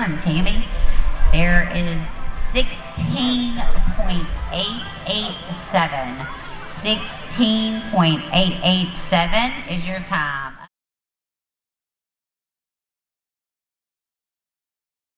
on, Tammy. There is 16.887. 16.887 is your time.